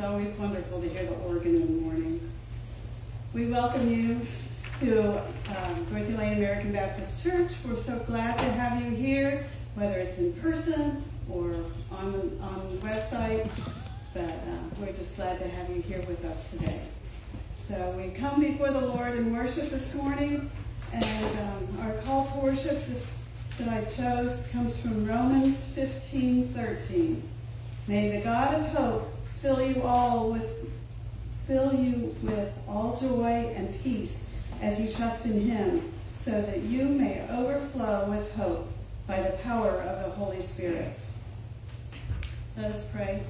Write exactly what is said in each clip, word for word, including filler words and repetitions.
always wonderful to hear the organ in the morning. We welcome you to um, Dorothy Lane American Baptist Church. We're so glad to have you here, whether it's in person or on the, on the website, but uh, we're just glad to have you here with us today. So we come before the Lord in worship this morning, and um, our call to worship this, that I chose comes from Romans fifteen thirteen. May the God of hope fill you all with fill you with all joy and peace as you trust in him, so that you may overflow with hope by the power of the Holy Spirit. Let us pray.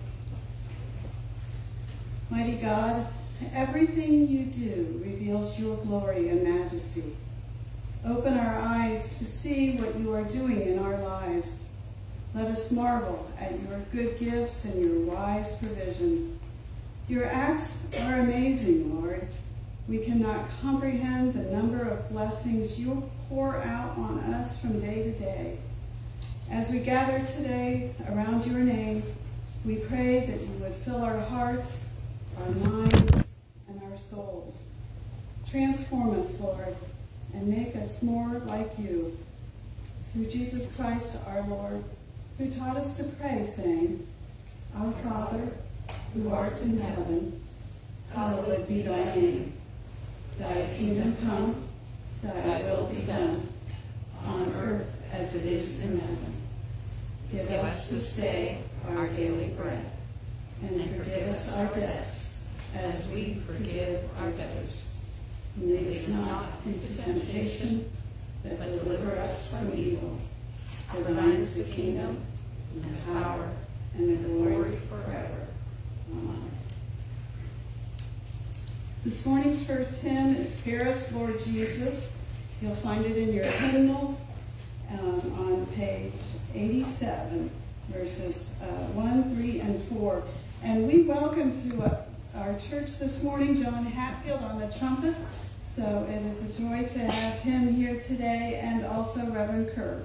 Mighty God, everything you do reveals your glory and majesty. Open our eyes to see what you are doing in our lives. Let us marvel at your good gifts and your wise provision. Your acts are amazing, Lord. We cannot comprehend the number of blessings you pour out on us from day to day. As we gather today around your name, we pray that you would fill our hearts, our minds, and our souls. Transform us, Lord, and make us more like you. Through Jesus Christ our Lord, who taught us to pray, saying, Our Father, who art in heaven, hallowed be thy name. Thy kingdom come, thy will be done, on earth as it is in heaven. Give us this day our daily bread, and forgive us our debts, as we forgive our debtors. Lead us not into temptation, but deliver us from evil. For thine is the kingdom, and the power, and the glory forever. Amen. This morning's first hymn is Hear Us, Lord Jesus. You'll find it in your hymnals um, on page eighty-seven, verses uh, one, three, and four. And we welcome to uh, our church this morning John Hatfield on the trumpet. So it is a joy to have him here today, and also Reverend Kehr.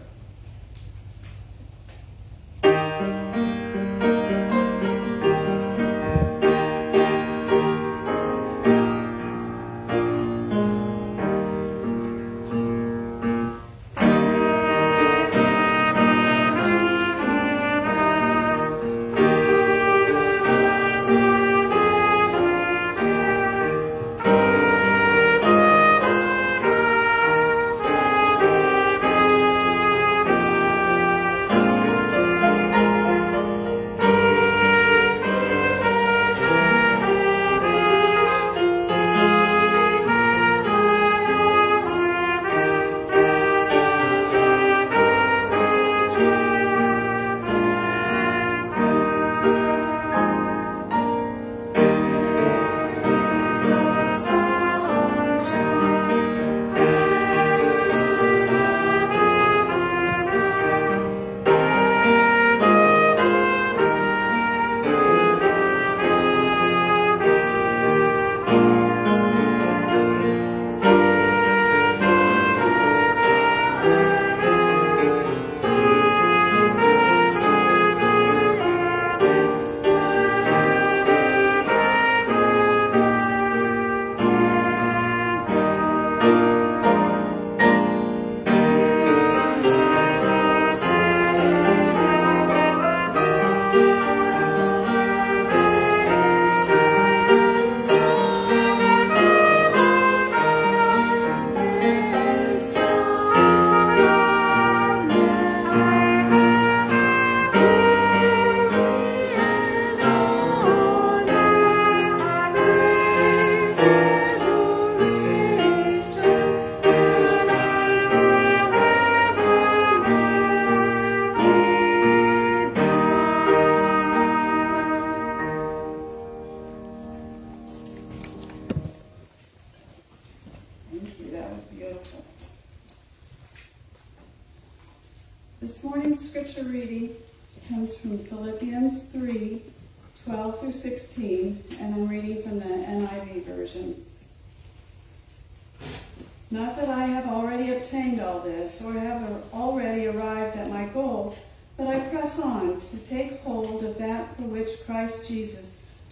This morning's scripture reading comes from Philippians three, twelve through sixteen, and I'm reading from the N I V version. Not that I have already obtained all this, or have already arrived at my goal, but I press on to take hold of that for which Christ Jesus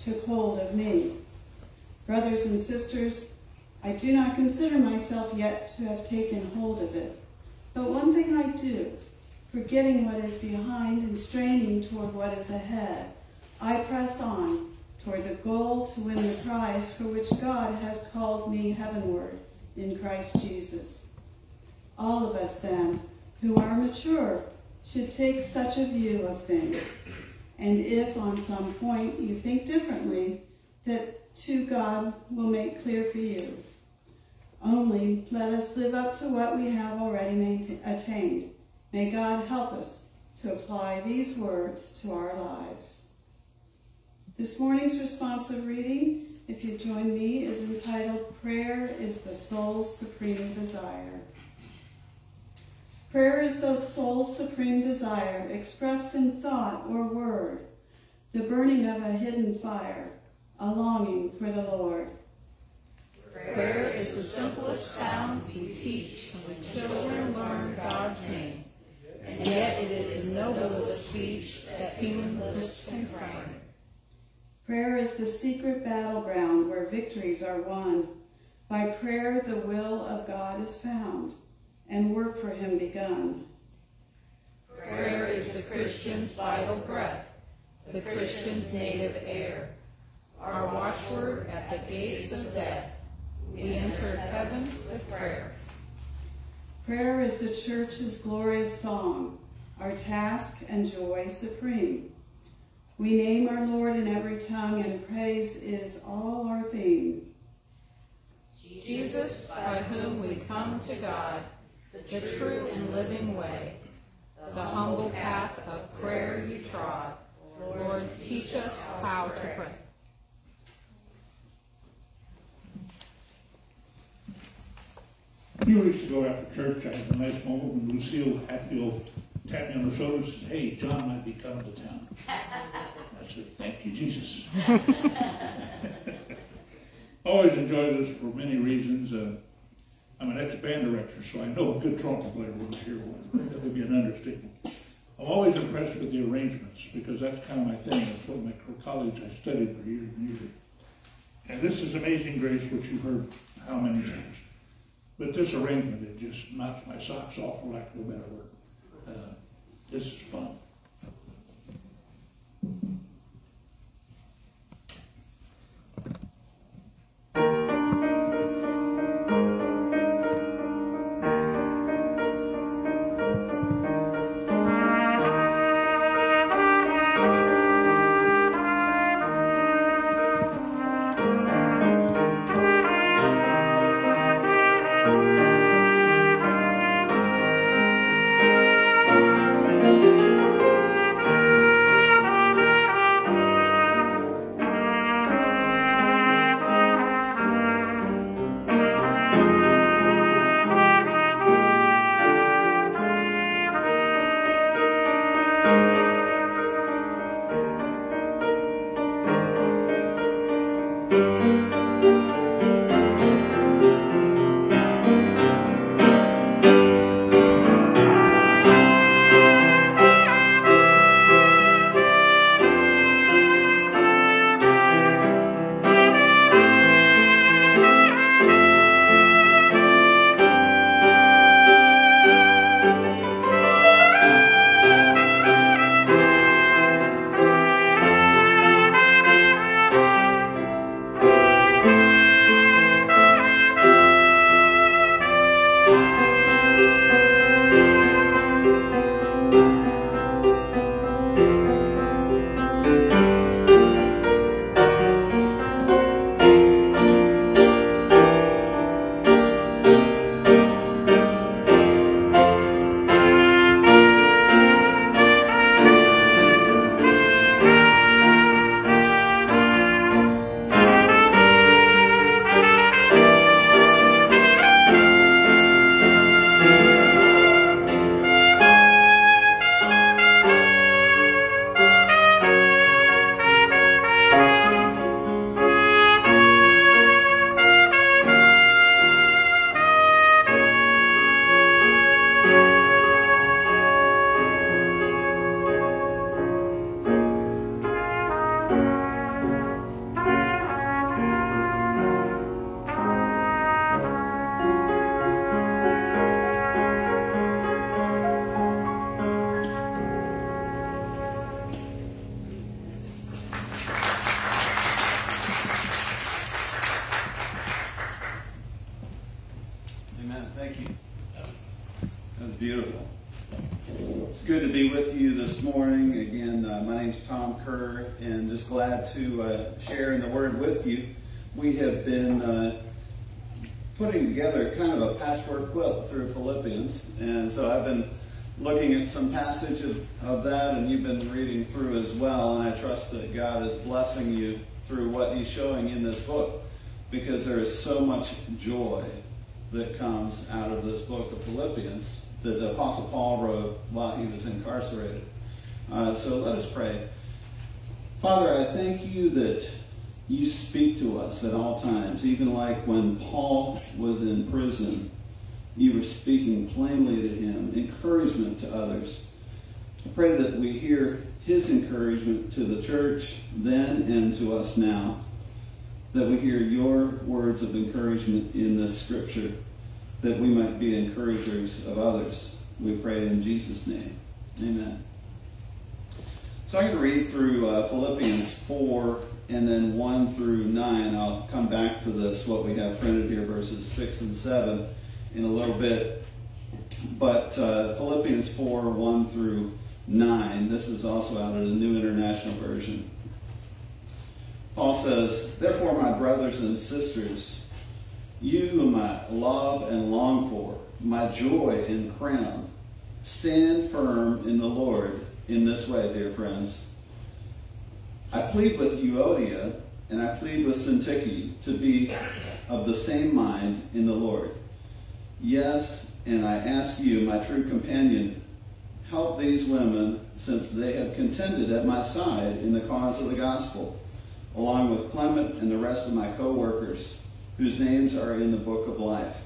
took hold of me. Brothers and sisters, I do not consider myself yet to have taken hold of it. But one thing I do, forgetting what is behind and straining toward what is ahead, I press on toward the goal to win the prize for which God has called me heavenward in Christ Jesus. All of us, then, who are mature, should take such a view of things. And if on some point you think differently, that too God will make clear for you. Only let us live up to what we have already attained. May God help us to apply these words to our lives. This morning's responsive reading, if you join me, is entitled, Prayer is the Soul's Supreme Desire. Prayer is the soul's supreme desire, expressed in thought or word, the burning of a hidden fire, a longing for the Lord. Prayer is the simplest sound we teach when children learn God's name, and yet it is the noblest speech that human lips can frame. Prayer is the secret battleground where victories are won. By prayer the will of God is found, and work for him begun. Prayer is the Christian's vital breath, the Christian's native air. Our watchword at the gates of death, we enter heaven with prayer. Prayer is the church's glorious song, our task and joy supreme. We name our Lord in every tongue, and praise is all our theme. Jesus, by whom we come to God, the true and living way, the humble path of prayer you trod. Lord, teach us how to pray. A few weeks ago after church, I had a nice moment when Lucille Hatfield tapped me on the shoulder and said, "Hey, John might be coming to town." I said, "Thank you, Jesus." Always enjoyed this for many reasons. Uh, I'm an ex-band director, so I know a good trumpet player would hear one. That would be an understatement. I'm always impressed with the arrangements because that's kind of my thing. That's what my college I studied for years and years. And this is Amazing Grace, which you've heard how many times. But this arrangement, it just knocks my socks off, for lack of a better word. Uh, this is fun. good to be with you this morning. Again, uh, my name's Tom Kehr, and just glad to uh, share in the Word with you. We have been uh, putting together kind of a patchwork quilt through Philippians, and so I've been looking at some passage of, of that, and you've been reading through as well, and I trust that God is blessing you through what He's showing in this book, because there is so much joy that comes out of this book of Philippians that the Apostle Paul wrote while he was incarcerated. Uh, so let us pray. Father, I thank you that you speak to us at all times, even like when Paul was in prison. You were speaking plainly to him, encouragement to others. I pray that we hear his encouragement to the church then and to us now, that we hear your words of encouragement in this scripture, that we might be encouragers of others. We pray in Jesus' name. Amen. So I'm going to read through uh, Philippians four and then one through nine. I'll come back to this, what we have printed here, verses six and seven, in a little bit. But uh, Philippians four, one through nine. This is also out of the New International Version. Paul says, "Therefore, my brothers and sisters, you whom I love and long for, my joy and crown, stand firm in the Lord in this way, dear friends. I plead with Euodia and I plead with Syntyche to be of the same mind in the Lord. Yes, and I ask you, my true companion, help these women, since they have contended at my side in the cause of the gospel, along with Clement and the rest of my co-workers, whose names are in the book of life.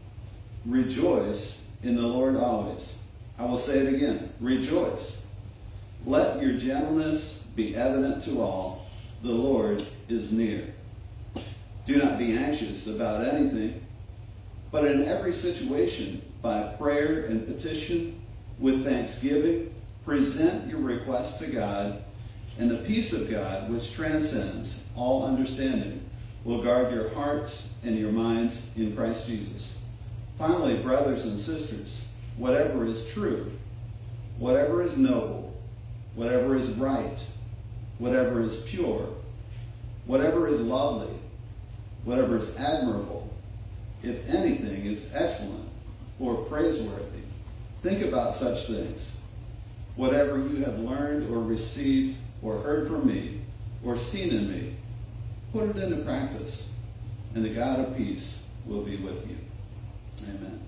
Rejoice in the Lord always. I will say it again, rejoice. Let your gentleness be evident to all. The Lord is near. Do not be anxious about anything, but in every situation, by prayer and petition, with thanksgiving, present your requests to God, and the peace of God, which transcends all understanding, will guard your hearts and your minds in Christ Jesus. Finally, brothers and sisters, whatever is true, whatever is noble, whatever is right, whatever is pure, whatever is lovely, whatever is admirable, if anything is excellent or praiseworthy, think about such things. Whatever you have learned or received or heard from me or seen in me, put it into practice, and the God of peace will be with you." Amen.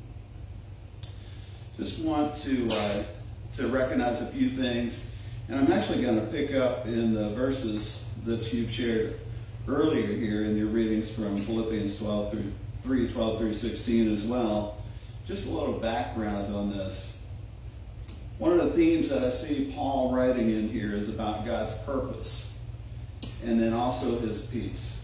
Just want to uh, to recognize a few things, and I'm actually going to pick up in the verses that you've shared earlier here in your readings from Philippians twelve through three, twelve through sixteen as well. Just a little background on this. One of the themes that I see Paul writing in here is about God's purpose, and then also his peace.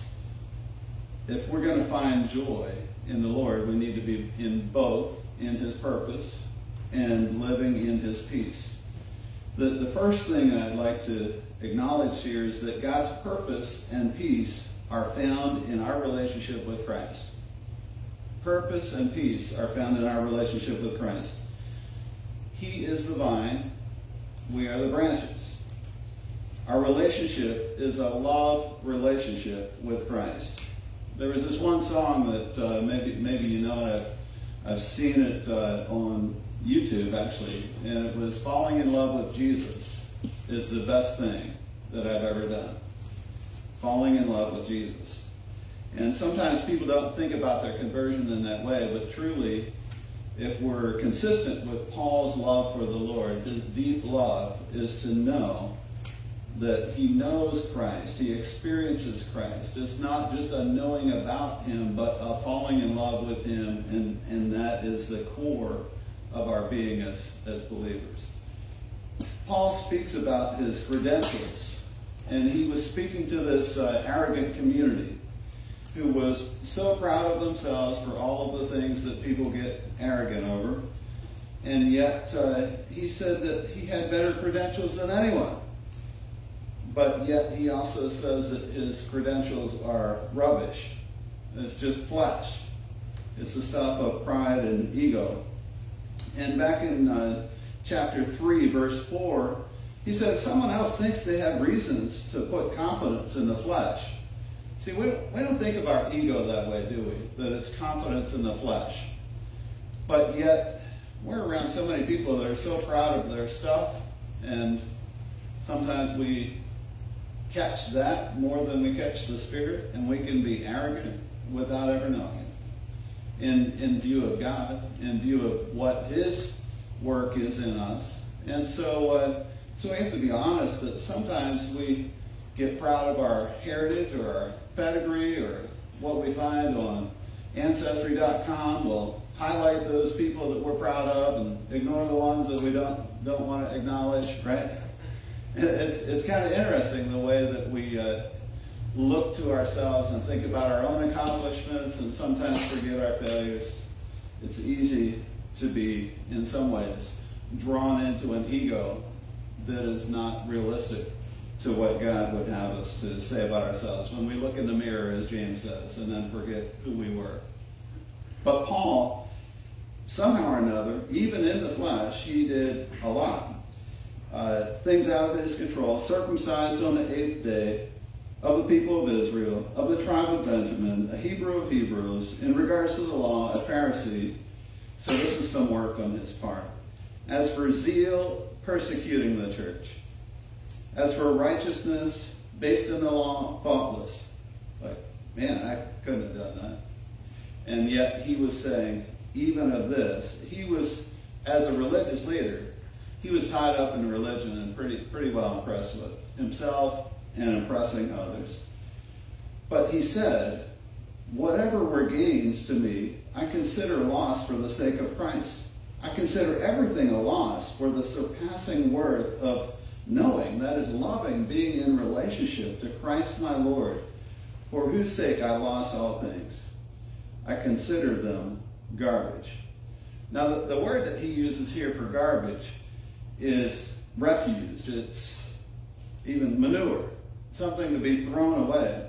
If we're going to find joy in the Lord, we need to be in both, in his purpose and living in his peace. The, the first thing I'd like to acknowledge here is that God's purpose and peace are found in our relationship with Christ. Purpose and peace are found in our relationship with Christ. He is the vine, we are the branches. Our relationship is a love relationship with Christ. There was this one song that uh, maybe maybe you know it. I've, I've seen it uh, on YouTube actually, and it was "Falling in Love with Jesus is the best thing that I've ever done." Falling in love with Jesus. And sometimes people don't think about their conversion in that way, but truly, if we're consistent with Paul's love for the Lord, his deep love is to know that he knows Christ, he experiences Christ. It's not just a knowing about him, but a falling in love with him, and, and that is the core of our being as, as believers. Paul speaks about his credentials, and he was speaking to this uh, arrogant community who was so proud of themselves for all of the things that people get arrogant over, and yet uh, he said that he had better credentials than anyone. But yet he also says that his credentials are rubbish. It's just flesh. It's the stuff of pride and ego. And back in uh, chapter three, verse four, he said, if someone else thinks they have reasons to put confidence in the flesh, see, we don't, we don't think of our ego that way, do we? That it's confidence in the flesh. But yet, we're around so many people that are so proud of their stuff, and sometimes we catch that more than we catch the Spirit, and we can be arrogant without ever knowing it. In, in view of God, in view of what His work is in us. And so, uh, so we have to be honest that sometimes we get proud of our heritage or our pedigree or what we find on Ancestry dot com. We'll highlight those people that we're proud of and ignore the ones that we don't don't want to acknowledge, right? It's, it's kind of interesting the way that we uh, look to ourselves and think about our own accomplishments and sometimes forget our failures. It's easy to be, in some ways, drawn into an ego that is not realistic to what God would have us to say about ourselves when we look in the mirror, as James says, and then forget who we were. But Paul, somehow or another, even in the flesh, he did a lot. Uh, things out of his control, circumcised on the eighth day, of the people of Israel, of the tribe of Benjamin, a Hebrew of Hebrews, in regards to the law, a Pharisee. So this is some work on his part. As for zeal, persecuting the church. As for righteousness, based in the law, faultless. Like, man, I couldn't have done that. And yet he was saying, even of this, he was, as a religious leader, he was tied up in religion and pretty, pretty well impressed with himself and impressing others. But he said, whatever were gains to me, I consider loss for the sake of Christ. I consider everything a loss for the surpassing worth of knowing, that is loving, being in relationship to Christ my Lord, for whose sake I lost all things. I consider them garbage. Now the, the word that he uses here for garbage is refuse. It's even manure, something to be thrown away.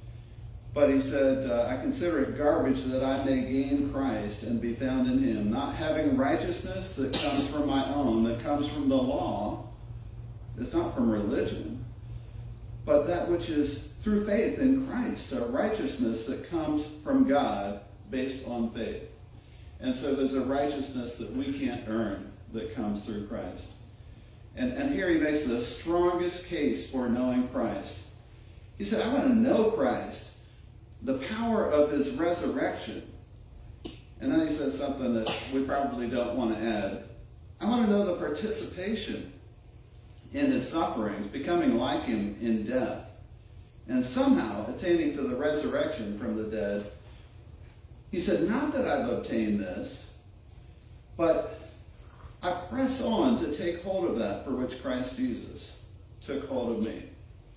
But he said, uh, I consider it garbage that I may gain Christ and be found in him, not having righteousness that comes from my own, that comes from the law. It's not from religion, but that which is through faith in Christ, a righteousness that comes from God based on faith. And so there's a righteousness that we can't earn that comes through Christ. And, and here he makes the strongest case for knowing Christ. He said, I want to know Christ, the power of his resurrection. And then he says something that we probably don't want to add. I want to know the participation in his sufferings, becoming like him in death, and somehow attaining to the resurrection from the dead. He said, not that I've obtained this, but I press on to take hold of that for which Christ Jesus took hold of me.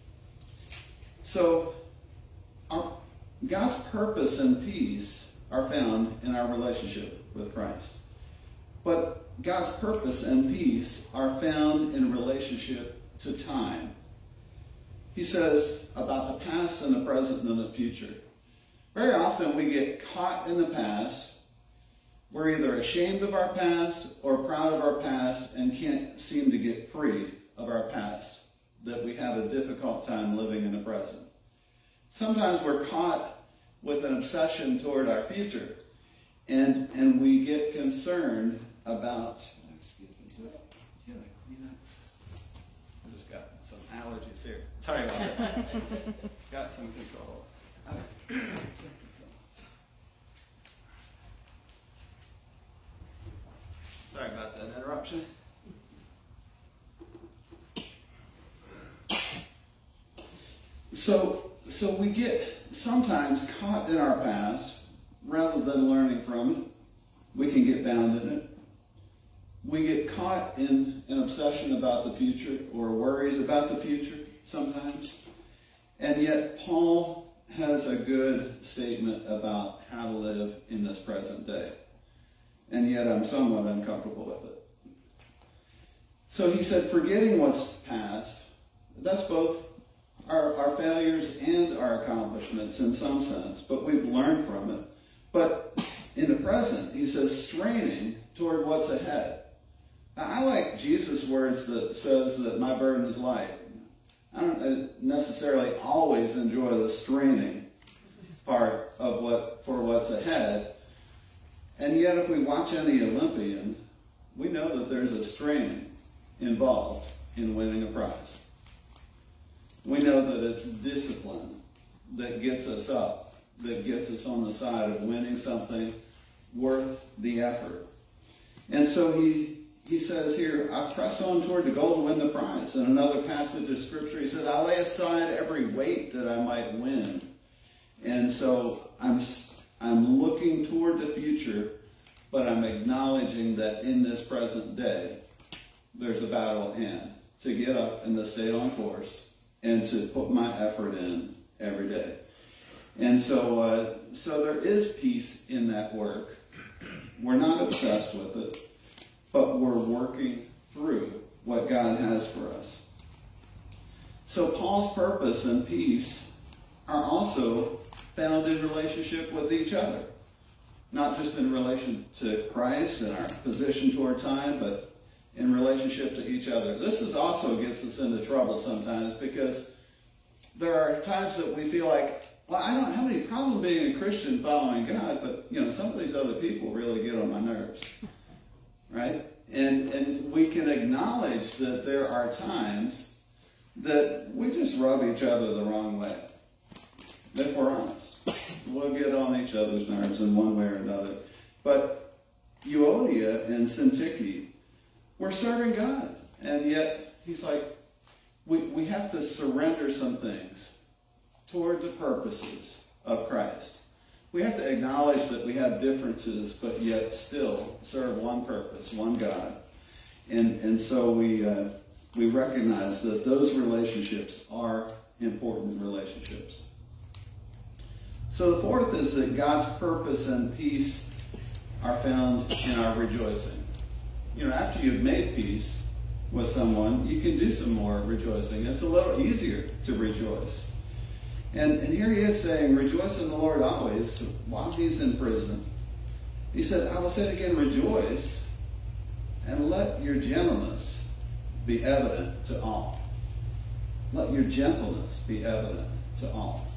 So our, God's purpose and peace are found in our relationship with Christ. But God's purpose and peace are found in relationship to time. He says about the past and the present and the future. Very often we get caught in the past. We're either ashamed of our past or proud of our past and can't seem to get free of our past, that we have a difficult time living in the present. Sometimes we're caught with an obsession toward our future, and, and we get concerned about, excuse me, yeah, you know, I just got some allergies here. Sorry about that. Got some control. Thank you so much. Sorry about that interruption. So, so we get sometimes caught in our past rather than learning from it. We can get bound in it. We get caught in an obsession about the future or worries about the future sometimes. And yet Paul has a good statement about how to live in this present day. And yet I'm somewhat uncomfortable with it. So he said, forgetting what's past, that's both our, our failures and our accomplishments in some sense, but we've learned from it. But in the present, he says, straining toward what's ahead. I like Jesus' words that says that my burden is light. I don't necessarily always enjoy the straining part of what for what's ahead. And yet if we watch any Olympian, we know that there's a strain involved in winning a prize. We know that it's discipline that gets us up, that gets us on the side of winning something worth the effort. And so he he says here, I press on toward the goal to win the prize. In another passage of Scripture, he said, I lay aside every weight that I might win. And so I'm, I'm looking toward the future, but I'm acknowledging that in this present day, there's a battle at hand to get up and to stay on course and to put my effort in every day. And so, uh, so there is peace in that work. We're not obsessed with it, but we're working through what God has for us. So Paul's purpose and peace are also found in relationship with each other. Not just in relation to Christ and our position toward time, but in relationship to each other. This is also gets us into trouble sometimes, because there are times that we feel like, well, I don't have any problem being a Christian following God, but you know, some of these other people really get on my nerves. Right? And, and we can acknowledge that there are times that we just rub each other the wrong way. If we're honest, we'll get on each other's nerves in one way or another. But Euodia and Syntyche were serving God. And yet, he's like, we, we have to surrender some things toward the purposes of Christ. We have to acknowledge that we have differences, but yet still serve one purpose, one God. And, and so we, uh, we recognize that those relationships are important relationships. So the fourth is that God's purpose and peace are found in our rejoicing. You know, after you've made peace with someone, you can do some more rejoicing. It's a little easier to rejoice. And, and here he is saying, rejoice in the Lord always, while he's in prison. He said, I will say it again, rejoice, and let your gentleness be evident to all. Let your gentleness be evident to all.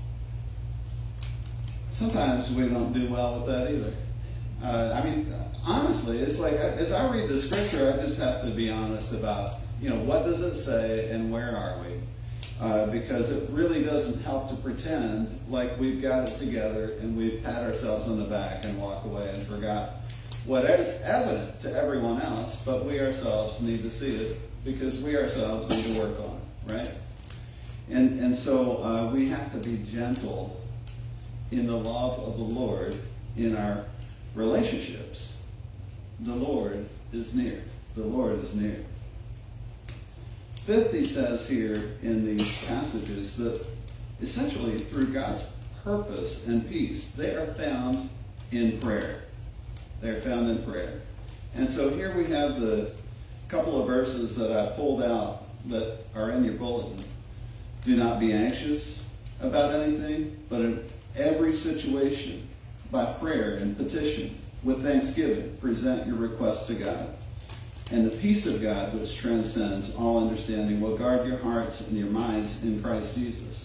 Sometimes we don't do well with that either. Uh, I mean, honestly, it's like, as I read the scripture, I just have to be honest about, you know, what does it say and where are we? Uh, because it really doesn't help to pretend like we've got it together and we pat ourselves on the back and walk away and forgot what is evident to everyone else, but we ourselves need to see it because we ourselves need to work on it, right? And, and so uh, we have to be gentle in the love of the Lord in our relationships. The Lord is near. The Lord is near. Fifth, he says here in these passages that essentially through God's purpose and peace, they are found in prayer. They are found in prayer. And so here we have the couple of verses that I pulled out that are in your bulletin. Do not be anxious about anything, but in every situation, by prayer and petition, with thanksgiving, present your requests to God. And the peace of God, which transcends all understanding, will guard your hearts and your minds in Christ Jesus.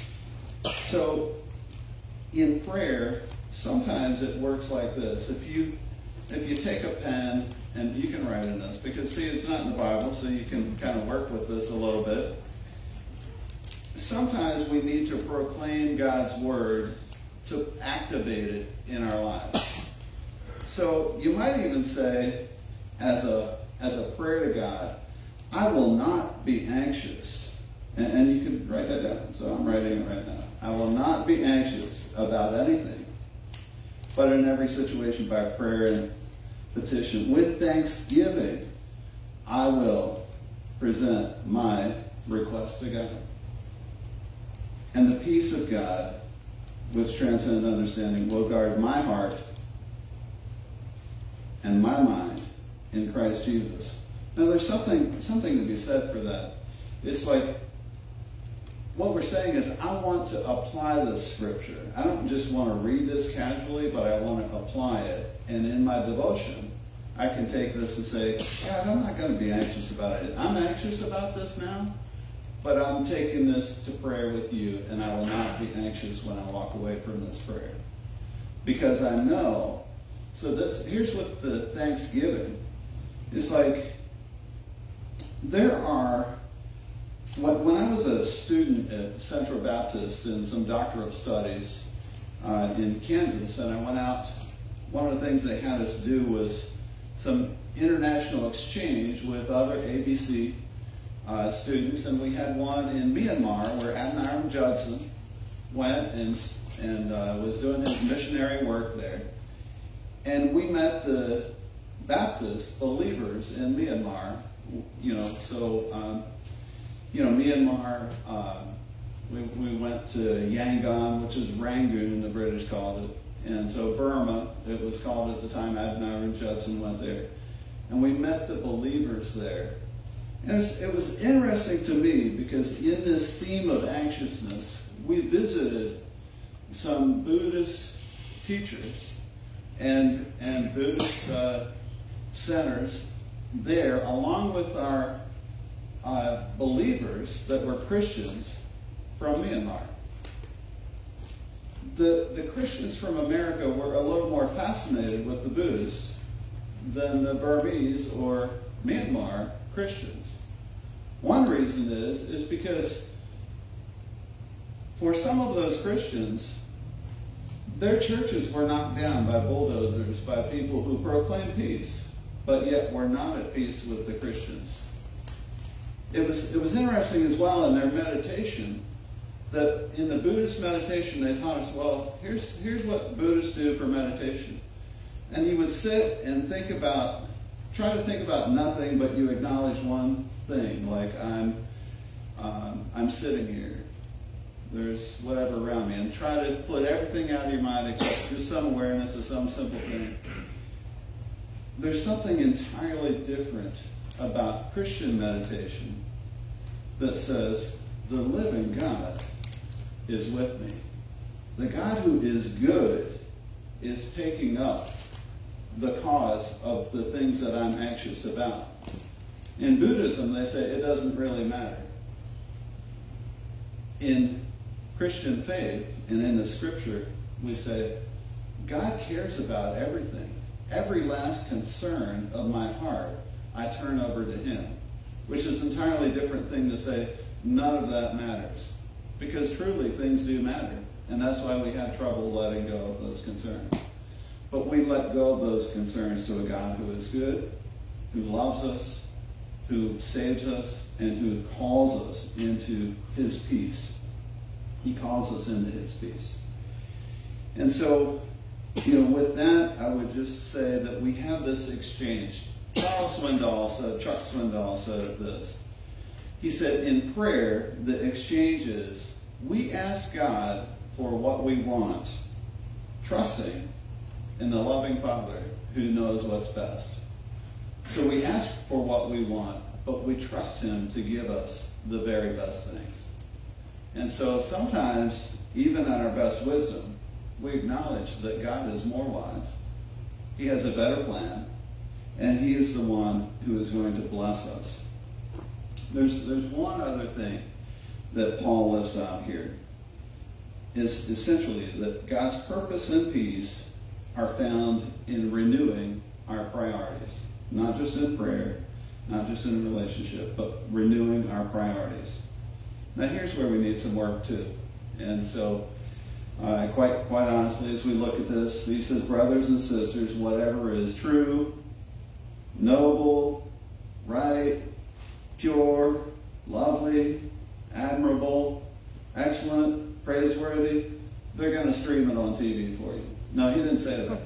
So, in prayer, sometimes it works like this. If you, if you take a pen, and you can write in this, because see, it's not in the Bible, so you can kind of work with this a little bit. Sometimes we need to proclaim God's word to activate it in our lives. So you might even say, as a as a prayer to God, I will not be anxious. And, and you can write that down. So I'm writing it right now. I will not be anxious about anything, but in every situation by prayer and petition, with thanksgiving, I will present my request to God. And the peace of God, which transcends understanding, will guard my heart and my mind in Christ Jesus. Now there's something, something to be said for that. It's like, what we're saying is, I want to apply this scripture. I don't just want to read this casually, but I want to apply it. And in my devotion, I can take this and say, God, I'm not going to be anxious about it. I'm anxious about this now, but I'm taking this to prayer with you, and I will not be anxious when I walk away from this prayer. Because I know, so that's, here's what the Thanksgiving is like. There are, when I was a student at Central Baptist in some doctoral studies uh, in Kansas, and I went out, one of the things they had us do was some international exchange with other A B C uh, students, and we had one in Myanmar where Adoniram Judson went and, and uh, was doing his missionary work there. And we met the Baptist believers in Myanmar, you know, so, um, you know, Myanmar, uh, we, we went to Yangon, which is Rangoon, the British called it. And so Burma, it was called at the time, Adoniram Judson went there. And we met the believers there. And it's, it was interesting to me because in this theme of anxiousness, we visited some Buddhist teachers and, and Buddhist uh, centers there, along with our uh, believers that were Christians from Myanmar. The, the Christians from America were a little more fascinated with the Buddhists than the Burmese or Myanmar Christians. One reason is, is because for some of those Christians, their churches were knocked down by bulldozers, by people who proclaimed peace, but yet were not at peace with the Christians. It was, it was interesting as well in their meditation that in the Buddhist meditation they taught us, well, here's, here's what Buddhists do for meditation. And you would sit and think about, try to think about nothing, but you acknowledge one thing, like I'm, um, I'm sitting here. There's whatever around me. And try to put everything out of your mind except just some awareness of some simple thing. There's something entirely different about Christian meditation that says, the living God is with me. The God who is good is taking up the cause of the things that I'm anxious about. In Buddhism, they say it doesn't really matter. In Christian faith and in the scripture, we say, God cares about everything. Every last concern of my heart, I turn over to him. Which is an entirely different thing to say, none of that matters. Because truly, things do matter. And that's why we have trouble letting go of those concerns. But we let go of those concerns to a God who is good, who loves us, who saves us, and who calls us into his peace. He calls us into his peace. And so, you know, with that, I would just say that we have this exchange. Charles Swindoll said, Chuck Swindoll said this. He said, in prayer, the exchange is, we ask God for what we want, trusting in the loving Father who knows what's best. So we ask for what we want, but we trust him to give us the very best things. And so sometimes, even in our best wisdom, we acknowledge that God is more wise. He has a better plan, and he is the one who is going to bless us. There's, there's one other thing that Paul lifts out here. Is essentially that God's purpose and peace are found in renewing our priorities. Not just in prayer, not just in a relationship, but renewing our priorities. Now here's where we need some work too. And so, uh, quite, quite honestly, as we look at this, he says, brothers and sisters, whatever is true, noble, right, pure, lovely, admirable, excellent, praiseworthy, they're going to stream it on T V for you. No, he didn't say that.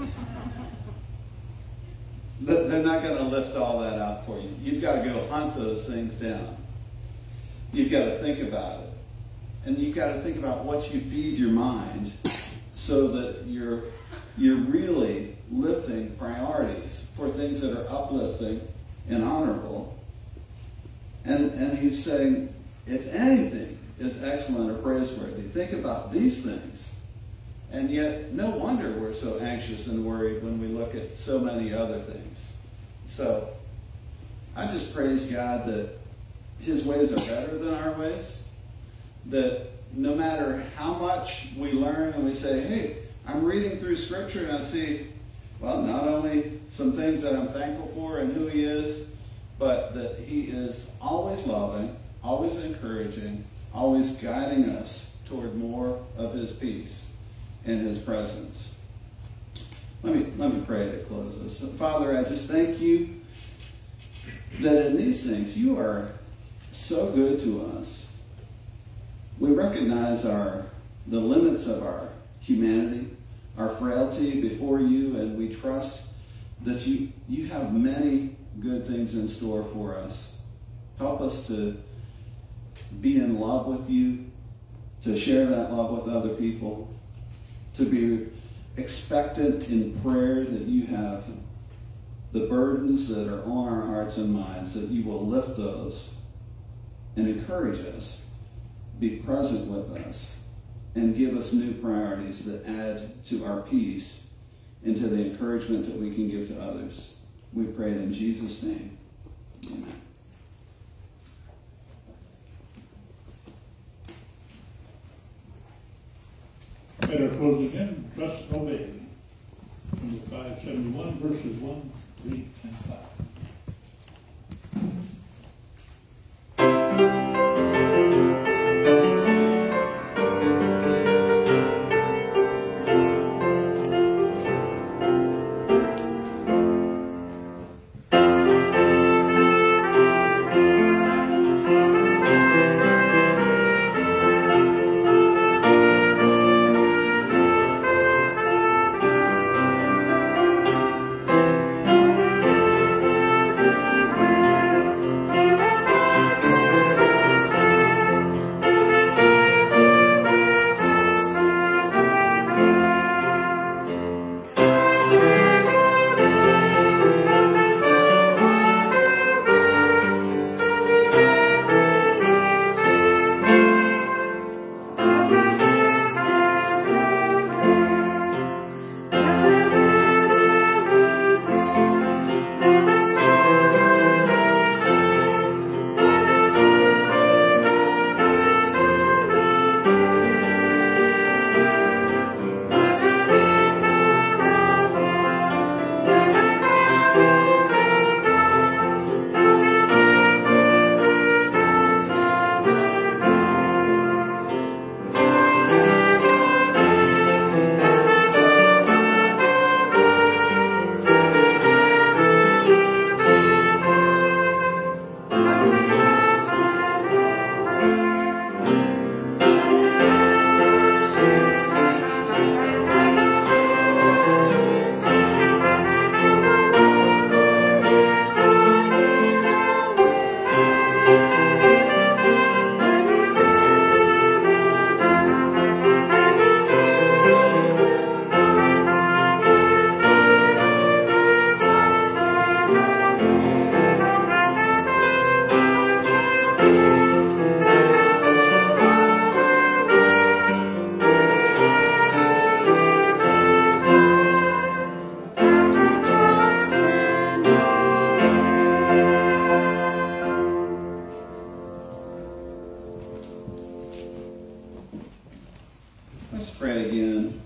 They're not going to lift all that out for you. You've got to go hunt those things down. You've got to think about it. And you've got to think about what you feed your mind so that you're, you're really lifting priorities for things that are uplifting and honorable. And, and he's saying, if anything is excellent or praiseworthy, think about these things. And yet, no wonder we're so anxious and worried when we look at so many other things. So I just praise God that his ways are better than our ways, that no matter how much we learn and we say, hey, I'm reading through Scripture and I see, well, not only some things that I'm thankful for and who he is, but that he is always loving, always encouraging, always guiding us toward more of his peace and his presence. Let me, let me pray to close this. Father, I just thank you that in these things you are so good to us. We recognize our the limits of our humanity, our frailty before you, and we trust that you, you have many good things in store for us. Help us to be in love with you, to share that love with other people, to be expectant in prayer that you have the burdens that are on our hearts and minds, that you will lift those and encourage us, be present with us, and give us new priorities that add to our peace and to the encouragement that we can give to others. We pray in Jesus' name. Amen. At our closing hymn, Trust and Obey. Number five seventy-one, verses one, three, and five. Let's pray again.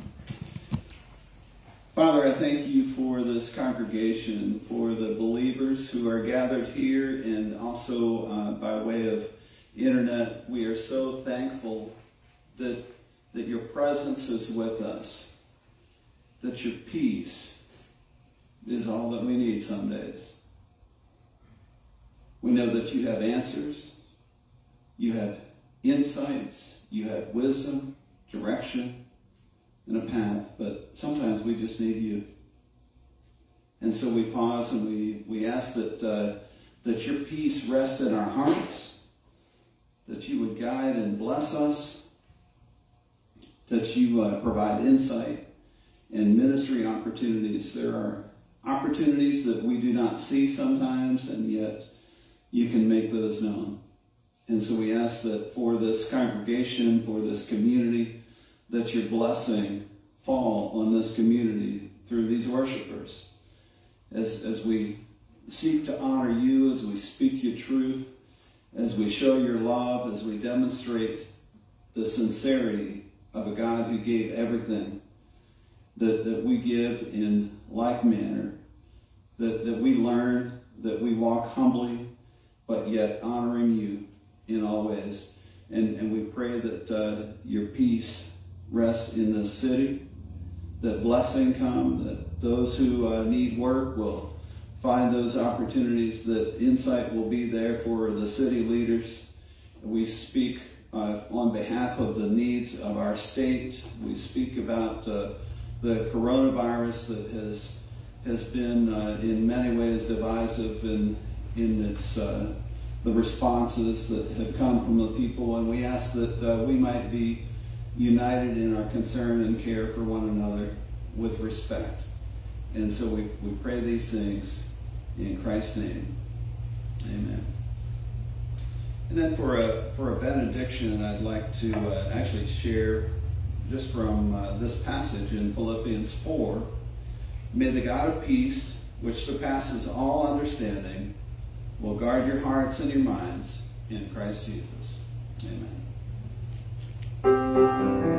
Father, I thank you for this congregation, for the believers who are gathered here and also uh, by way of internet. We are so thankful that, that your presence is with us, that your peace is all that we need some days. We know that you have answers, you have insights, you have wisdom, direction, and a path, but sometimes we just need you. And so we pause and we, we ask that, uh, that your peace rest in our hearts, that you would guide and bless us, that you uh, provide insight and ministry opportunities. There are opportunities that we do not see sometimes, and yet you can make those known. And so we ask that for this congregation, for this community, that your blessing fall on this community through these worshipers as, as we seek to honor you as we speak your truth, as we show your love, as we demonstrate the sincerity of a God who gave everything, that, that we give in like manner, that, that we learn, that we walk humbly, but yet honoring you in all ways. And, and we pray that uh, your peace rest in this city, that blessing come, that those who uh, need work will find those opportunities, that insight will be there for the city leaders. We speak uh, on behalf of the needs of our state. We speak about uh, the coronavirus that has has been uh, in many ways divisive in, in its uh, the responses that have come from the people, and we ask that uh, we might be united in our concern and care for one another with respect. And so we, we pray these things in Christ's name. Amen. And then for a, for a benediction, I'd like to uh, actually share just from uh, this passage in Philippians four. May the God of peace, which surpasses all understanding, will guard your hearts and your minds in Christ Jesus. Amen.